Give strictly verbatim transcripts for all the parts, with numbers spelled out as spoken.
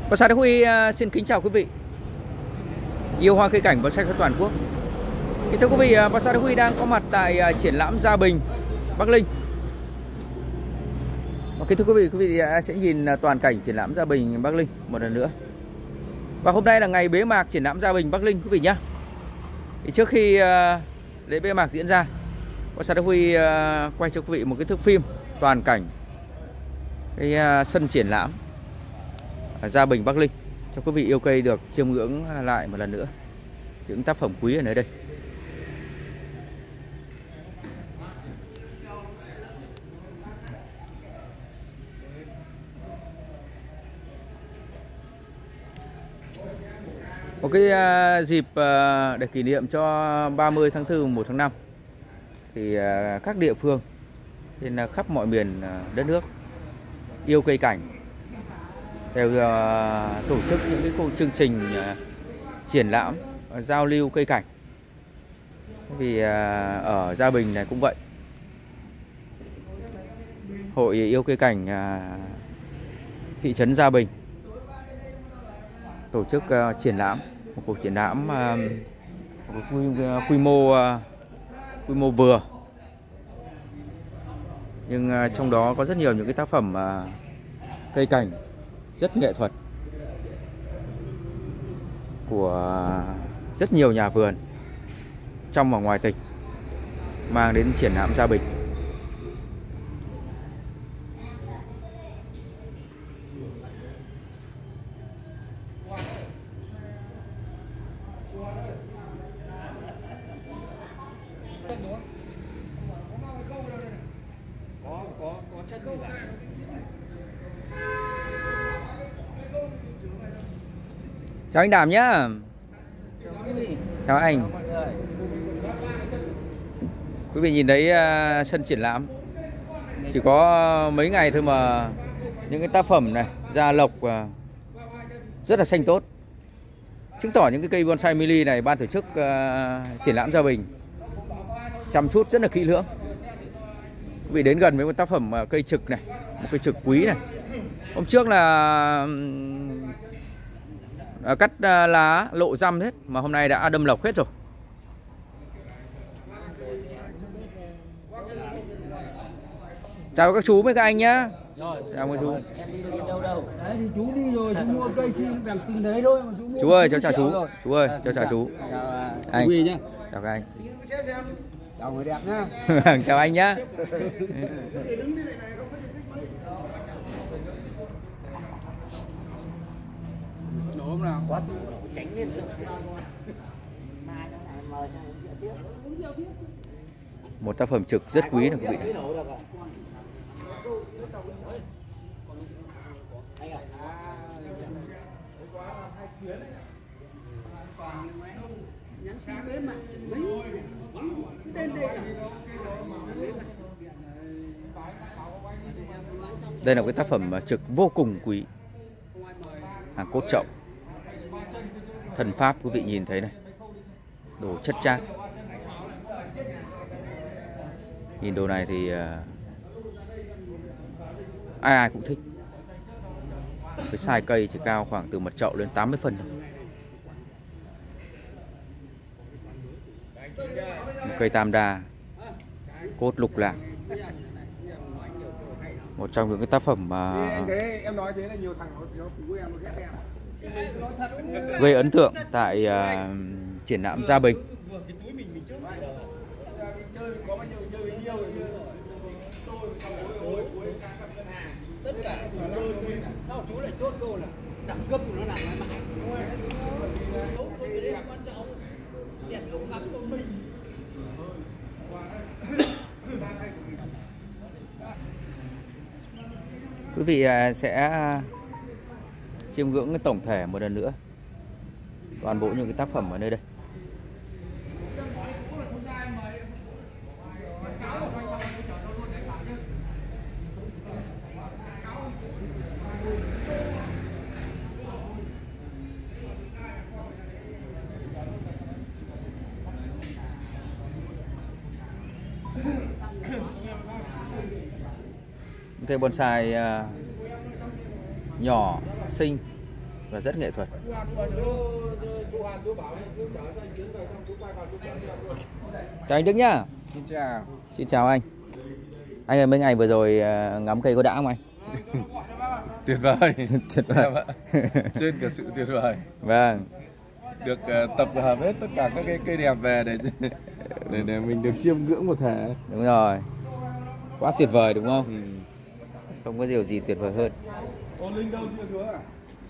Bonsai Đức Huy uh, xin kính chào quý vị yêu hoa cây cảnh bonsai trên toàn quốc. Thì thưa quý vị, uh, Bonsai Đức Huy đang có mặt tại uh, triển lãm Gia Bình, Bắc Ninh. Và kính thưa quý vị, quý vị uh, sẽ nhìn uh, toàn cảnh triển lãm Gia Bình, Bắc Ninh một lần nữa. Và hôm nay là ngày bế mạc triển lãm Gia Bình, Bắc Ninh quý vị nhé. Thì trước khi uh, lễ bế mạc diễn ra, Bonsai Đức Huy uh, quay cho quý vị một cái thước phim toàn cảnh cái uh, sân triển lãm Gia Bình, Bắc Ninh cho quý vị yêu cây được chiêm ngưỡng lại một lần nữa những tác phẩm quý ở nơi đây. Một cái uh, dịp uh, để kỷ niệm cho ba mươi tháng tư mùng một tháng năm thì uh, các địa phương trên uh, khắp mọi miền uh, đất nước yêu cây cảnh đều uh, tổ chức những cái cuộc chương trình uh, triển lãm uh, giao lưu cây cảnh. Vì uh, ở Gia Bình này cũng vậy, hội yêu cây cảnh uh, thị trấn Gia Bình tổ chức uh, triển lãm, một cuộc triển lãm uh, một quy, uh, quy mô uh, quy mô vừa, nhưng uh, trong đó có rất nhiều những cái tác phẩm uh, cây cảnh rất nghệ thuật của rất nhiều nhà vườn trong và ngoài tỉnh mang đến triển lãm Gia Bình. Chào anh Đảm nhá. Chào anh. Quý vị nhìn thấy uh, sân triển lãm chỉ có mấy ngày thôi mà những cái tác phẩm này ra lộc uh, rất là xanh tốt, chứng tỏ những cái cây bonsai mini này ban tổ chức uh, triển lãm Gia Bình chăm chút rất là kỹ lưỡng. Quý vị đến gần với một tác phẩm uh, cây trực này, một cây trực quý này. Hôm trước là uh, cắt uh, lá lộ răm hết, mà hôm nay đã đâm lộc hết rồi. Chào các chú với các anh nhá. Rồi, chào các chú. Em đi được đâu đâu. Đấy thì chú đi rồi, chú mua cây xin đằng từng đấy thôi mà chú mua. Chú ơi, cháu chào chú. Rồi. Chú ơi, cháu chào chú. Chào anh. Huy nhá. Chào các anh. Chào người đẹp nhá. Chào anh nhá. Đúng không nào? Quá tránh lên được. Mai nó lại mời sang uống rượu tiếp. Một tác phẩm trực rất quý này quý vị này. Đây là cái tác phẩm trực vô cùng quý, hàng cốt trọng, thần pháp quý vị nhìn thấy này, đồ chất chát. Nhìn đồ này thì uh, ai ai cũng thích. Cái size cây chỉ cao khoảng từ một chậu lên tám mươi phân. Một cây tam đa, cốt lục lạc, một trong những cái tác phẩm mà gây ấn tượng tại uh, triển lãm Gia Bình. Tất cả sao chú lại chốt câu là đẳng cấp của nó làm mãi mãi. Không có cái quan trọng. Đẹp ông ngắm của mình. Quý vị sẽ chiêm ngưỡng cái tổng thể một lần nữa toàn bộ những cái tác phẩm ở nơi đây. Cây bonsai uh, nhỏ xinh và rất nghệ thuật. Chào anh Đức nhá. Xin chào. Xin chào anh. Anh ơi, mấy ngày vừa rồi ngắm cây có đã không anh? Tuyệt vời. Tuyệt vời. Trên cả sự tuyệt vời. Vâng. Được uh, tập hợp hết tất cả các cái cây đẹp về để để để mình được chiêm ngưỡng một thể. Đúng rồi. Quá tuyệt vời đúng không? Ừ. Không có điều gì tuyệt vời hơn. Ô Linh đâu chưa xuống à?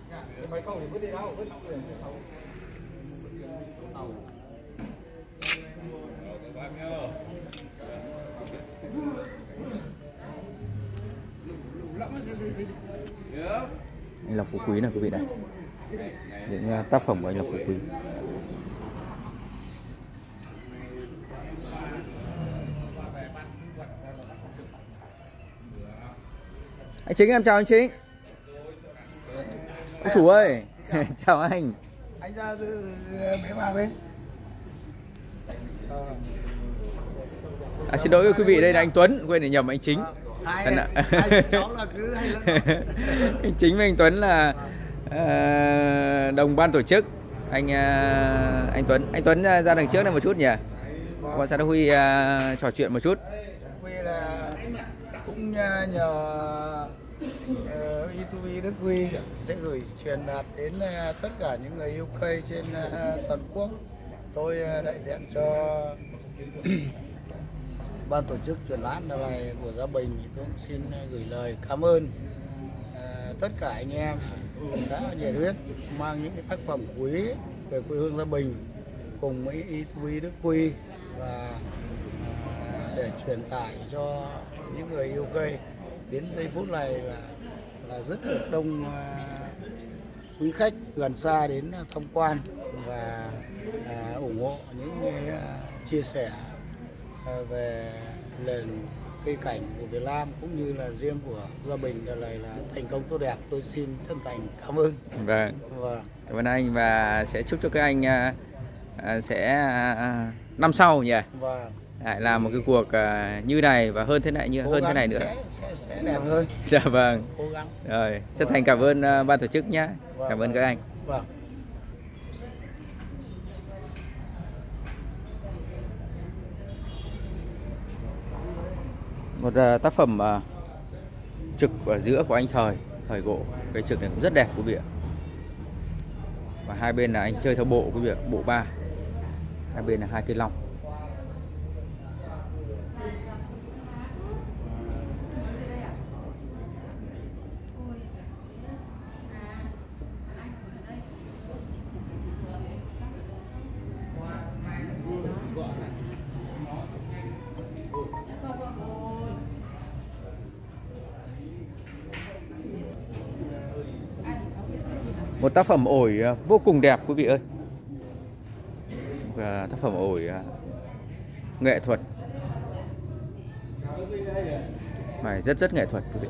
Anh là Phú Quý này quý vị này. Những tác phẩm của anh là Phú Quý. Anh Chính, em chào anh Chính. Ông chủ ơi. Chào anh. Anh ra dự bế mạc đi. À, xin lỗi quý vị, đây là anh Tuấn, quên để nhầm anh Chính. Hai, hai cháu là cứ hay lẫn. Anh Chính với anh Tuấn là uh, đồng ban tổ chức. Anh uh, anh Tuấn, anh Tuấn uh, ra đằng trước này một chút nhỉ. Quan sát Huy uh, trò chuyện một chút. Huy là cũng nhờ uh, i tê vê Đức Huy sẽ gửi truyền đạt đến uh, tất cả những người yêu cây trên uh, toàn quốc. Tôi uh, đại diện cho ban tổ chức triển lãm này của Gia Bình, tôi cũng xin gửi lời cảm ơn uh, tất cả anh em đã nhiệt huyết mang những cái tác phẩm quý về quê hương Gia Bình cùng với i tê vê Đức Huy và uh, để truyền tải cho những người yêu cây. Đến giây phút này là là rất được đông uh, quý khách gần xa đến tham quan và uh, ủng hộ những uh, chia sẻ uh, về nền cây cảnh của Việt Nam cũng như là riêng của Gia Bình lần này là thành công tốt đẹp. Tôi xin chân thành cảm ơn. Vâng. Vâng. Cảm ơn anh và sẽ chúc cho các anh uh, uh, sẽ uh, năm sau nhỉ. Vâng. Lại làm một cái cuộc uh, như này và hơn thế này như Cố hơn thế này nữa. Sẽ, sẽ, sẽ đẹp hơn. Dạ vâng. Cố gắng. Rồi, chân thành cảm ơn uh, ban tổ chức nhé. Vâng, Cảm ơn vâng. các anh. Vâng. Một uh, tác phẩm uh, trực ở giữa của anh Thời, Thời Gỗ. Cái trực này cũng rất đẹp quý vị ạ. Và hai bên là anh chơi theo bộ quý vị ạ, bộ ba. Hai bên là hai cây long. Một tác phẩm ổi vô cùng đẹp quý vị ơi. Và tác phẩm ổi nghệ thuật. Bài rất rất nghệ thuật quý vị.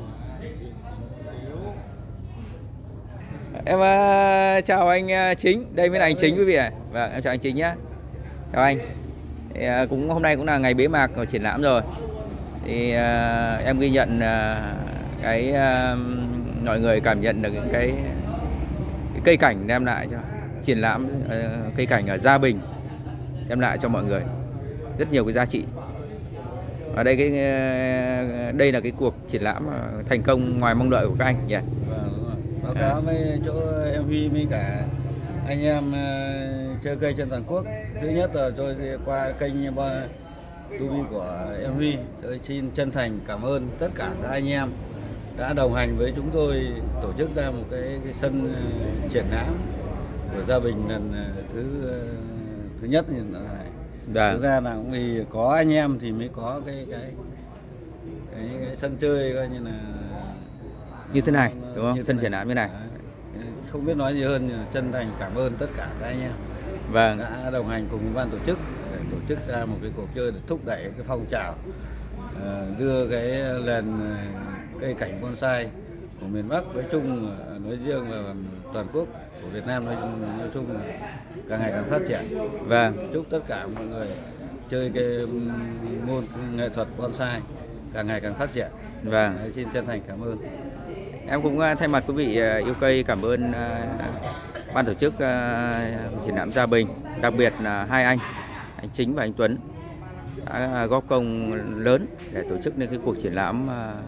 Em uh, chào anh uh, Chính. Đây mới là anh Chính quý vị ạ. Vâng, em chào anh Chính nhá. Chào anh. Thì, uh, cũng hôm nay cũng là ngày bế mạc của triển lãm rồi. Thì uh, em ghi nhận uh, cái uh, mọi người cảm nhận được những cái cây cảnh đem lại cho triển lãm uh, cây cảnh ở Gia Bình đem lại cho mọi người rất nhiều cái giá trị. Ở đây cái uh, đây là cái cuộc triển lãm uh, thành công ngoài mong đợi của các anh nhỉ. Yeah. Vâng, báo cáo với chỗ em Huy với cả anh em uh, chơi cây trên toàn quốc. Thứ nhất là tôi qua kênh YouTube của em Huy, tôi xin chân thành cảm ơn tất cả các anh em đã đồng hành với chúng tôi tổ chức ra một cái, cái sân triển lãm của Gia Bình lần thứ thứ nhất như này. Thực ra là cũng vì có anh em thì mới có cái cái cái, cái sân chơi coi như là như thế này đúng không? Sân triển lãm như này. Đấy. Không biết nói gì hơn, chân thành cảm ơn tất cả các anh em vâng. đã đồng hành cùng với ban tổ chức để tổ chức ra một cái cuộc chơi để thúc đẩy cái phong trào đưa cái nền cây cảnh bonsai của miền Bắc nói chung nói riêng và toàn quốc của Việt Nam nói chung, nói chung là càng ngày càng phát triển. Vâng. Chúc tất cả mọi người chơi cái môn nghệ thuật bonsai càng ngày càng phát triển. Vâng. Đấy, xin chân thành cảm ơn. Em cũng thay mặt quý vị yêu cây cảm ơn ban tổ chức triển lãm Gia Bình, đặc biệt là hai anh, anh Chính và anh Tuấn đã góp công lớn để tổ chức nên cái cuộc triển lãm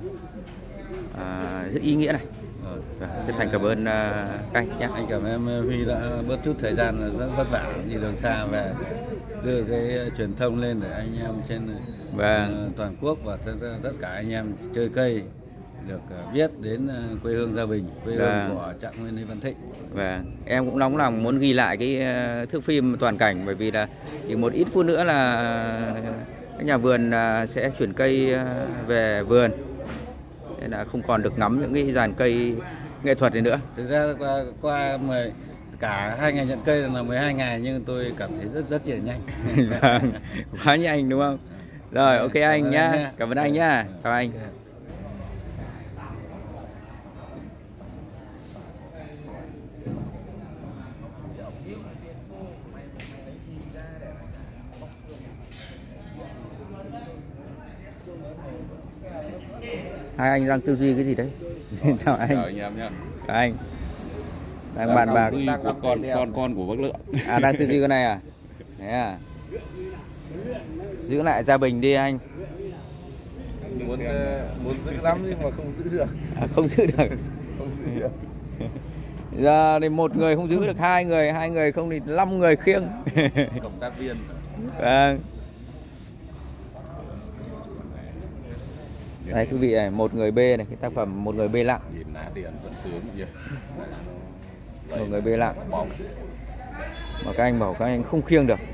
rất ý nghĩa này. Chân thành cảm ơn uh, các anh nhé. Anh cảm ơn em Huy đã bớt chút thời gian rất vất vả đi đường xa về đưa cái truyền thông lên để anh em trên vâng. uh, toàn quốc và tất, tất cả anh em chơi cây được uh, biết đến uh, quê hương Gia Bình, quê hương vâng. của Trạng Nguyên Lê Văn Thịnh. Và vâng. Em cũng nóng lòng muốn ghi lại cái uh, thước phim toàn cảnh, bởi vì là chỉ một ít phút nữa là các nhà vườn uh, sẽ chuyển cây uh, về vườn. Nên là không còn được ngắm những cái dàn cây nghệ thuật này nữa. Thực ra qua, qua mười, cả hai ngày nhận cây là mười hai ngày nhưng tôi cảm thấy rất rất là nhanh. Vâng, quá nhanh đúng không? Rồi, ok anh nhá. Cảm ơn anh nhá. Chào anh. Hai anh đang tư duy cái gì đấy? Chào anh. Chào anh em nhé. Chào anh. Đang bàn bạc của con con con của Bắc Lượng. À, đang tư duy cái này à? Thế à? Giữ lại Gia Bình đi anh. Muốn uh, muốn giữ lắm nhưng mà không giữ được. À, không giữ được. Không giữ được. Giờ thì một người không giữ được hai người, hai người không thì năm người khiêng. Cộng tác viên. Vâng. Đây quý vị này, một người B này, cái tác phẩm một người B lặng. Nhìn lá điện vẫn sướng nhỉ. Một người B lặng. Mà các anh bảo các anh không khiêng được.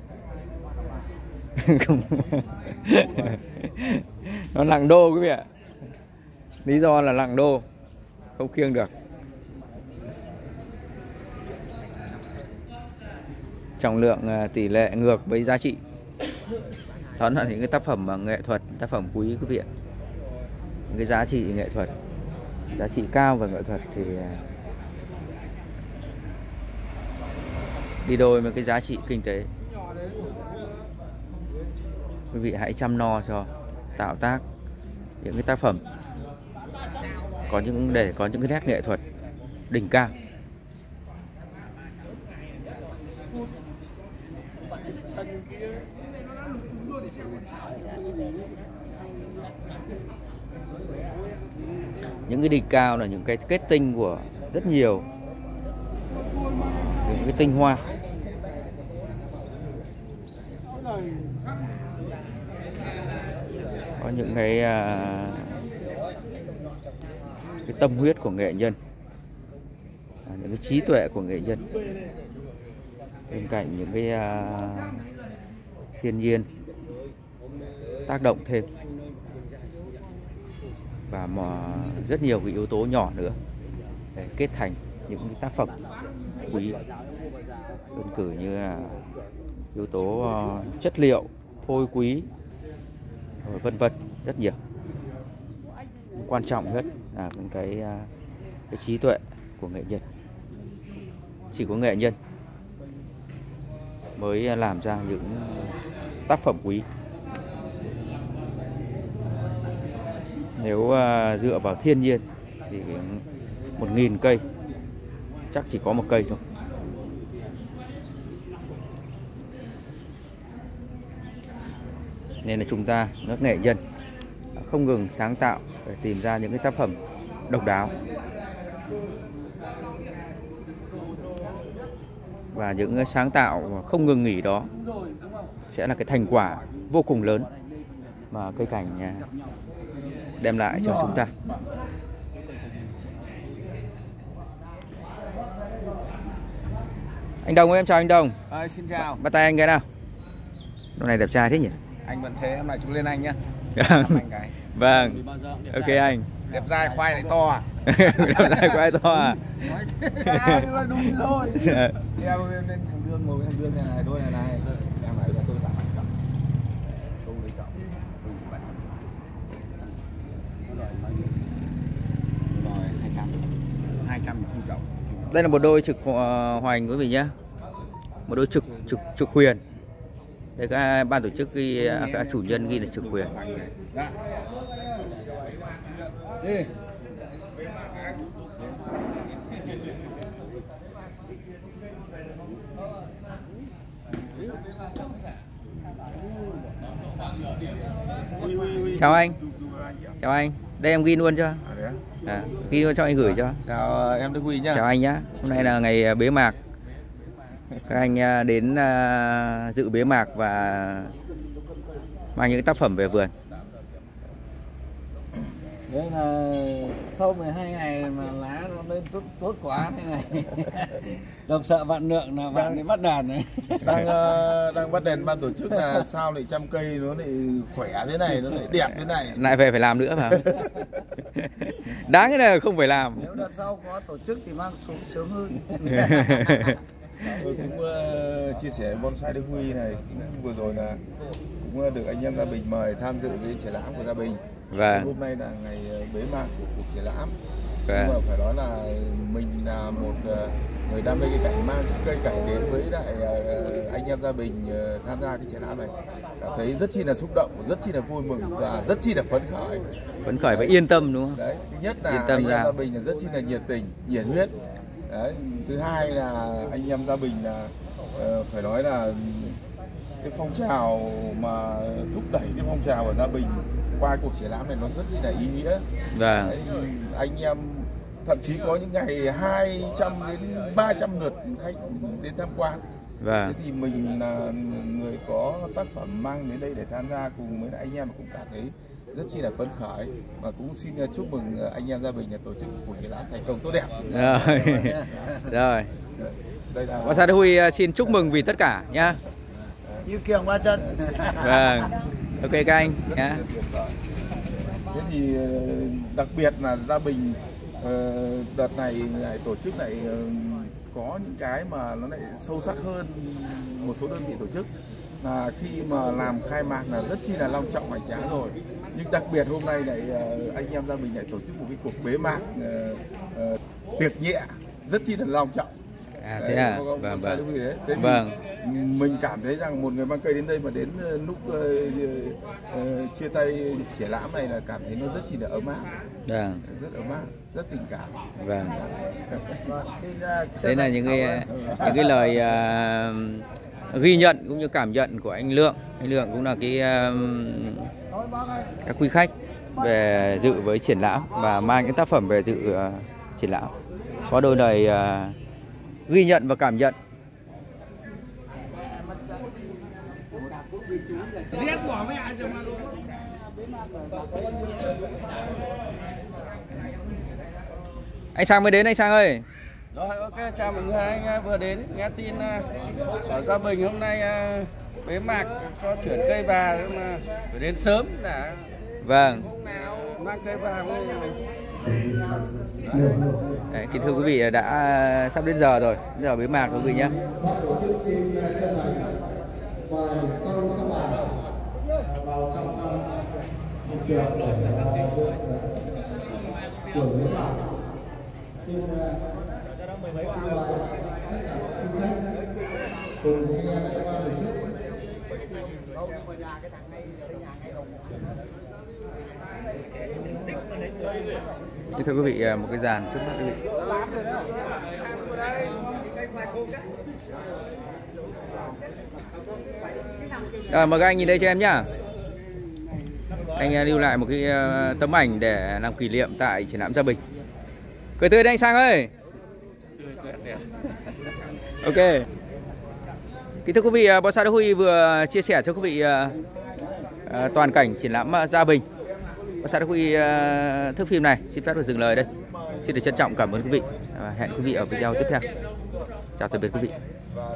Không. Nó nặng đô quý vị ạ. Lý do là nặng đô, không khiêng được. Trọng lượng tỷ lệ ngược với giá trị. Đó là những cái tác phẩm nghệ thuật, tác phẩm quý quý vị ạ. Những cái giá trị nghệ thuật, giá trị cao về nghệ thuật thì đi đôi với cái giá trị kinh tế. Quý vị hãy chăm lo cho tạo tác những cái tác phẩm có những để có những cái nét nghệ thuật đỉnh cao. Những cái đỉnh cao là những cái kết tinh của rất nhiều những cái tinh hoa. Có những cái cái tâm huyết của nghệ nhân, những cái trí tuệ của nghệ nhân, bên cạnh những cái thiên nhiên tác động thêm và mà rất nhiều cái yếu tố nhỏ nữa để kết thành những cái tác phẩm quý. Đơn cử như là yếu tố chất liệu, phôi quý, vân vân, rất nhiều. Quan trọng nhất là cái cái trí tuệ của nghệ nhân. Chỉ có nghệ nhân mới làm ra những tác phẩm quý. Nếu uh, dựa vào thiên nhiên thì một nghìn cây chắc chỉ có một cây thôi. Nên là chúng ta, các nghệ nhân không ngừng sáng tạo để tìm ra những cái tác phẩm độc đáo. Và những sáng tạo không ngừng nghỉ đó sẽ là cái thành quả vô cùng lớn mà cây cảnh đem lại cho chúng ta. Anh Đồng ơi, em chào anh Đồng. À, xin chào. Bắt tay anh cái nào. Hôm nay đẹp trai thế nhỉ? Anh vẫn thế, hôm nay chúng lên anh nhá. Anh cái. Vâng. Ok anh. Đẹp dai khoai lại to à? Đẹp dai khoai to à? Nói đúng thôi. Em lên thằng Dương ngồi với thằng Dương này này thôi này này. Em này là tôi tặng anh trọng. Không lấy trọng. Rồi hai trăm. hai trăm không trọng. Đây là một đôi trực hoành quý vị nhé. Một đôi trực trực trực huyền. Đây các ban tổ chức ghi, các chủ nhân ghi là trực huyền. Chào anh. Chào anh. Đây em ghi luôn cho. À, ghi luôn cho anh gửi cho. Chào em Đức Huy nhá. Chào anh nhá. Hôm nay là ngày bế mạc. Các anh đến uh, dự bế mạc và mang những tác phẩm về vườn. Đấy là sau mười hai ngày mà lá nó lên tốt tốt quá thế này. Đồng sợ vạn lượng là bạn đi bắt đàn này. Đang uh, đang bắt đèn ban tổ chức là sao lại trăm cây nó lại khỏe thế này, nó lại đẹp thế này. Lại về phải làm nữa phải không? Đáng cái này không phải làm. Nếu đợt sau có tổ chức thì mang xuống sớm hơn. Tôi cũng uh, chia sẻ bonsai Đức Huy này vừa rồi là cũng được anh em Gia Bình mời tham dự cái triển lãm của Gia Bình. Và hôm nay là ngày bế mạc của cuộc triển lãm. Và nhưng mà phải nói là mình là một uh, người đam mê cây cảnh, mang cây cảnh đến với lại uh, anh em Gia Bình uh, tham gia cái triển lãm này, cảm thấy rất chi là xúc động, rất chi là vui mừng và rất chi là phấn khởi. Phấn khởi và yên tâm đúng không? Đấy, thứ nhất là yên tâm anh ra. em Gia Bình là rất chi là nhiệt tình, nhiệt huyết. Đấy, thứ hai là anh em Gia Bình là uh, phải nói là cái phong trào mà thúc đẩy cái phong trào ở Gia Bình qua cuộc triển lãm này nó rất chi là ý nghĩa. Vâng. Đấy, anh em thậm chí có những ngày hai trăm đến ba trăm lượt khách đến tham quan. Vâng. Thế thì mình là người có tác phẩm mang đến đây để tham gia cùng với anh em cũng cảm thấy rất chi là phấn khởi, và cũng xin chúc mừng anh em Gia Bình tổ chức cuộc triển lãm thành công tốt đẹp. Rồi. Rồi. Đây là Bonsai Đức Huy xin chúc mừng vì tất cả nhá. Như kiềng ba chân. Vâng. Ok các anh nhá. Thế thì đặc biệt là Gia Bình đợt này lại tổ chức lại có những cái mà nó lại sâu sắc hơn một số đơn vị tổ chức, là khi mà làm khai mạc là rất chi là long trọng hoành tráng rồi, nhưng đặc biệt hôm nay lại anh em Gia Bình lại tổ chức một cái cuộc bế mạc uh, uh, tiệc nhẹ rất chi là long trọng. À, thế à? Đấy, vâng, vâng. thế. Thế Vâng. Mình cảm thấy rằng một người mang cây đến đây mà đến lúc uh, uh, chia tay triển lãm này là cảm thấy nó rất chi là ấm áp. Vâng. Rất ấm áp, rất tình cảm. Vâng. Vâng, xin, uh, Đấy là những cái những cái lời uh, ghi nhận cũng như cảm nhận của anh Lượng. Anh Lượng cũng là cái uh, các quý khách về dự với triển lãm và mang những tác phẩm về dự uh, triển lãm. Có đôi lời uh, ghi nhận và cảm nhận. Anh Sang mới đến, anh Sang ơi. Rồi, ok, chào mừng hai anh vừa đến. Nghe tin ở Gia Bình hôm nay bế mạc cho chuyển cây bà, mà phải đến sớm đã. Vâng. Hôm nào mang cây bà lên. Đấy, kính thưa quý vị, đã sắp đến giờ rồi, đến giờ bế mạc quý vị nhé. Xin mời tất cả quý khách cùng anh em trong ban tổ chức. Thưa quý vị, một cái dàn trước mắt quý vị. À, mời các anh nhìn đây cho em nhá. Anh lưu lại một cái tấm ảnh để làm kỷ niệm tại triển lãm Gia Bình. Cười tươi đấy anh Sang ơi. Ok. Kính thưa quý vị, Bonsai Đức Huy vừa chia sẻ cho quý vị uh, toàn cảnh triển lãm Gia Bình. Bonsai Đức Huy uh, thước phim này xin phép được dừng lời đây. Xin được trân trọng cảm ơn quý vị. Uh, hẹn quý vị ở video tiếp theo. Chào tạm biệt quý vị.